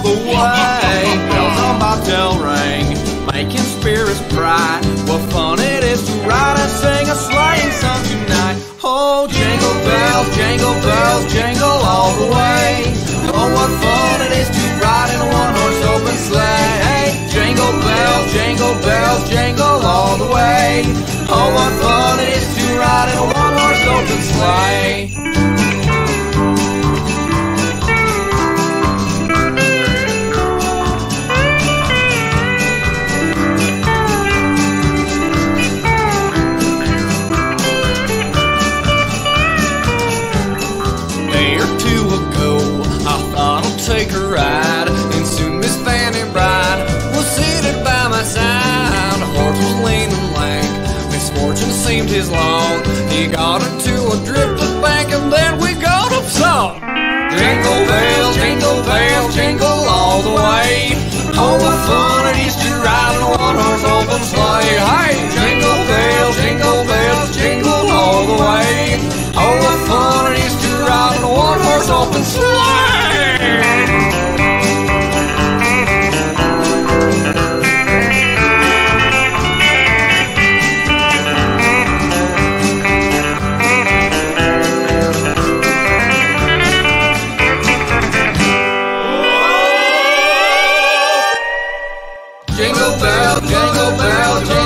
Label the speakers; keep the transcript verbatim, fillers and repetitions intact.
Speaker 1: away. Bells on bobtail ring, making spirits bright. What fun it is to ride and sing a sleighing song tonight. Oh, jingle bells, jingle bells, jingle all the way. Oh, what fun it is to ride in a one-horse open sleigh. Hey, jingle bells, jingle bells, jingle all the way. Oh, what fun it is to ride in a one-horse open sleigh. Take a ride, and soon Miss Fanny Bride was seated by my side. The horse was lean and lank, misfortune seemed his long. He got into a drifted bank, and then we got up song. Jingle bells, jingle bells, jingle all the way. Oh, what fun it is to ride in a one-horse open sleigh. Hey, jingle bells, jingle bells, jingle all the way. Oh, what fun it is to ride in a one-horse open sleigh. Jingle bell, jingle bell, jingle